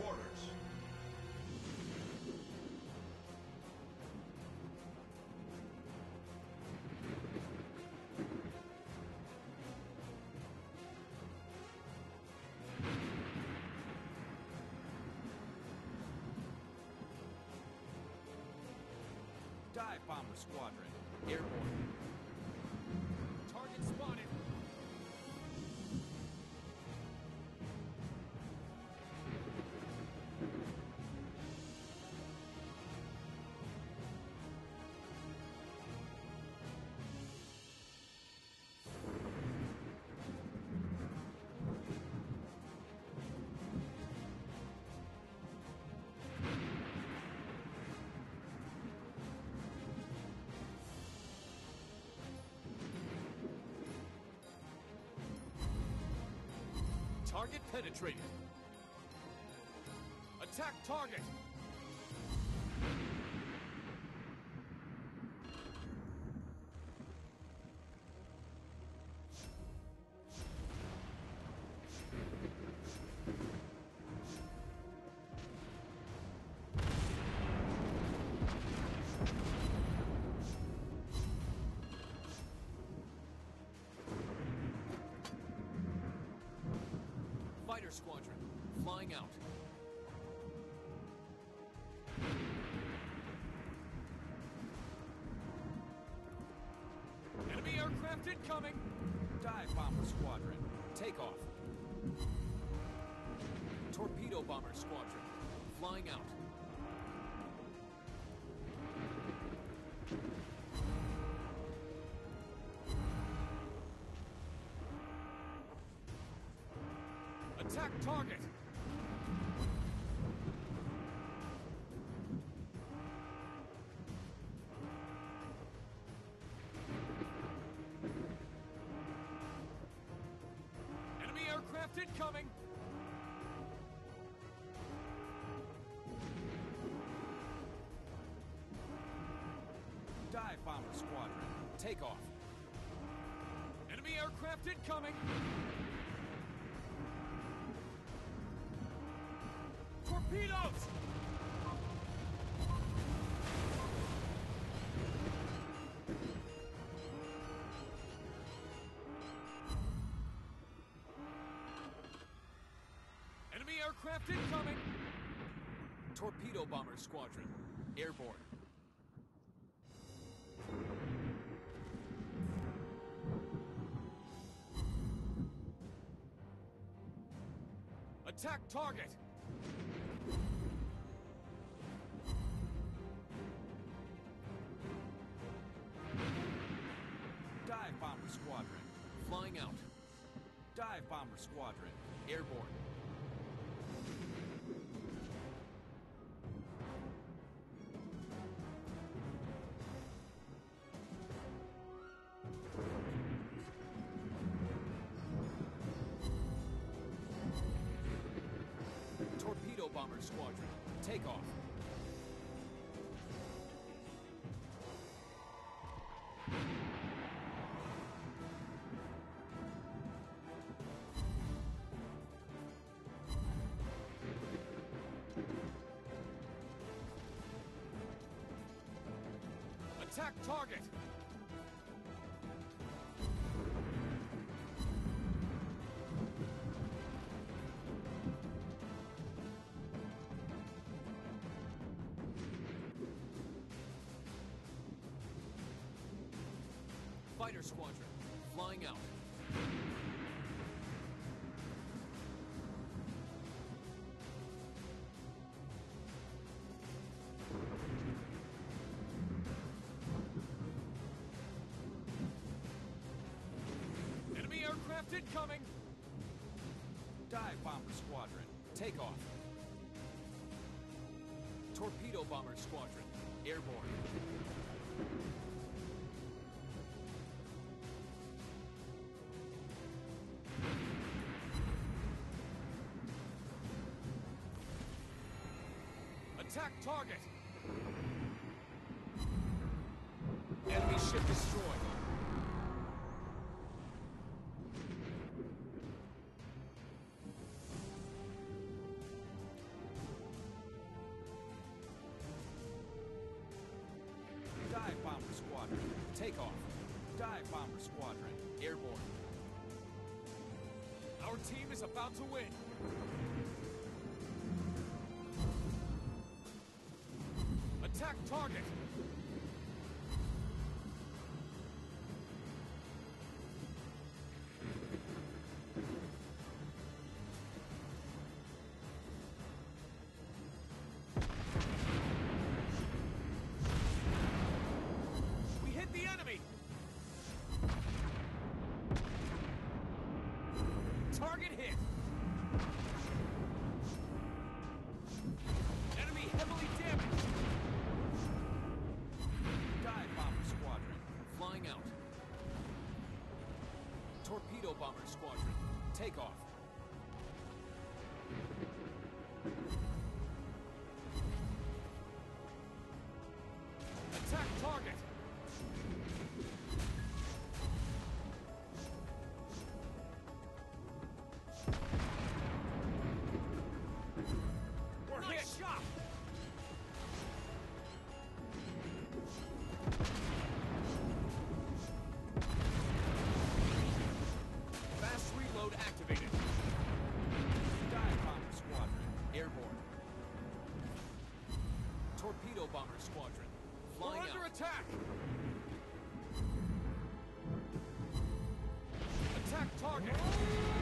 orders. Dive Bomber Squadron, airborne. Target spotted. Target penetrated. Attack target! Fighter Squadron, flying out. Enemy aircraft incoming! Dive Bomber Squadron, take off. Torpedo Bomber Squadron, flying out. Attack target! Enemy aircraft incoming! Dive Bomber Squadron, take off. Enemy aircraft incoming! Torpedoes! Enemy aircraft incoming! Torpedo Bomber Squadron, airborne. Attack target! Dive Bomber Squadron, flying out. Dive Bomber Squadron, airborne. Torpedo Bomber Squadron, take off. Attack target! Fighter Squadron, flying out. Enemy aircraft incoming! Dive Bomber Squadron, take off. Torpedo Bomber Squadron, airborne. Attack target! Enemy ship destroyed. Squadron, take off. Dive Bomber Squadron, airborne. Our team is about to win. Attack target. We hit the enemy. Target hit. Enemy heavily damaged. Dive Bomber Squadron, flying out. Torpedo Bomber Squadron, take off. Attack target. We're hit. Shot. Fast reload activated. Dive Bomber Squadron, airborne. Torpedo Bomber Squadron, flying out. We're under attack. Attack target.